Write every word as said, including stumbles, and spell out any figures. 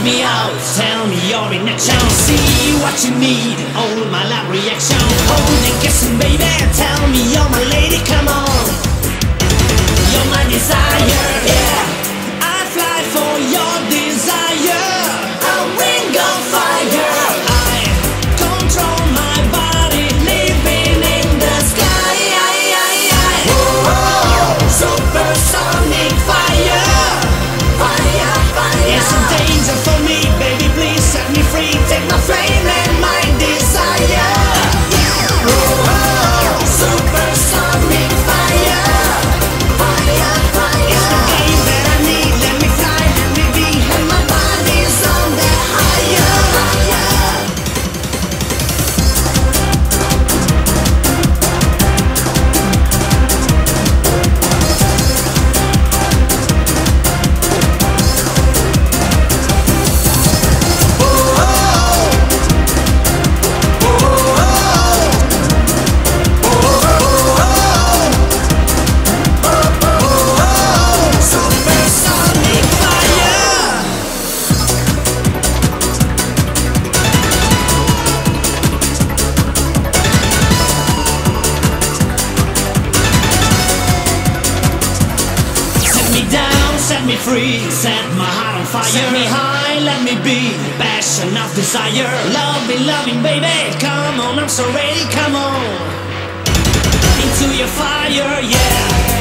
me out, tell me your reaction. See what you need, all my love reaction. Hold and kissing, baby, tell me you're my lady, come on. You're my desire, yeah. I fly for your desire. A ring of fire. I control my body, living in the sky. Whoa, supersonic fire. Fire, fire. It's a danger for me, baby, please set me free. Take my flame and my desire. Whoa, supersonic fire. Fire, fire. It's the game that I need. Let me fly, let me be, and my body's on the higher, higher. Supersonic fire. Set me down, set me free, set my heart on fire. Set me high, let me be, passion of desire. Loving, loving, baby, come on, I'm so ready, come on. Into your fire, yeah.